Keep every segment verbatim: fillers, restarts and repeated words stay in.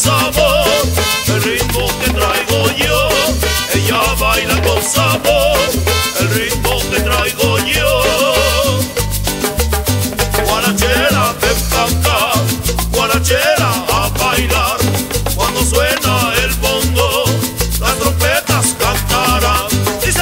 sabor, el ritmo que traigo yo. Ella baila con sabor, el ritmo que traigo yo. Guarachera, ven pa' acá, guarachera a bailar. Cuando suena el bongo, las trompetas cantarán. Dice.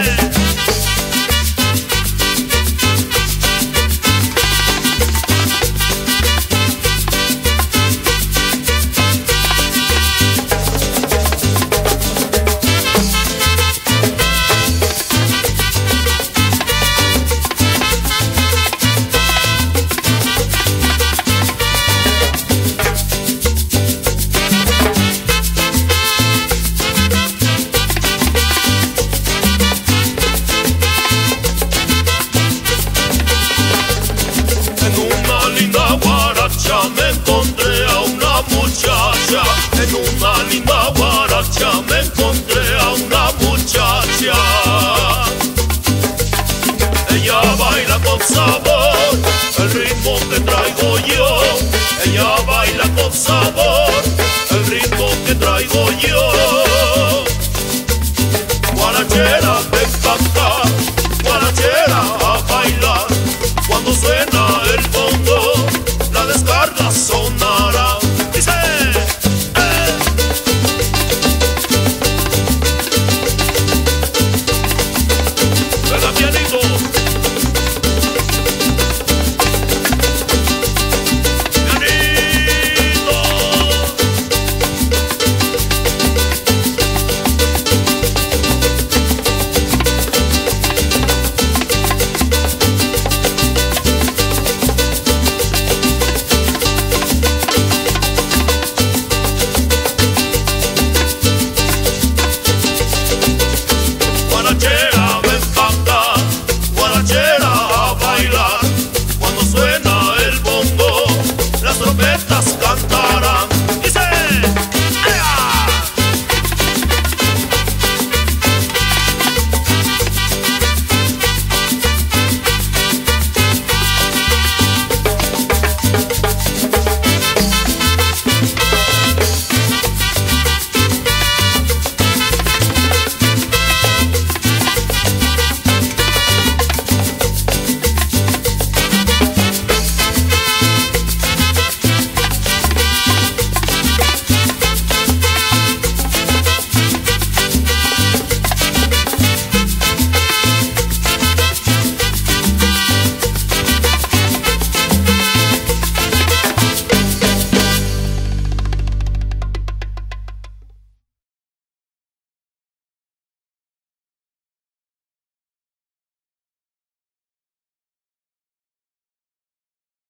Me encontré a una muchacha, en una linda guaracha me encontré a una muchacha. Ella baila con sabor, el ritmo que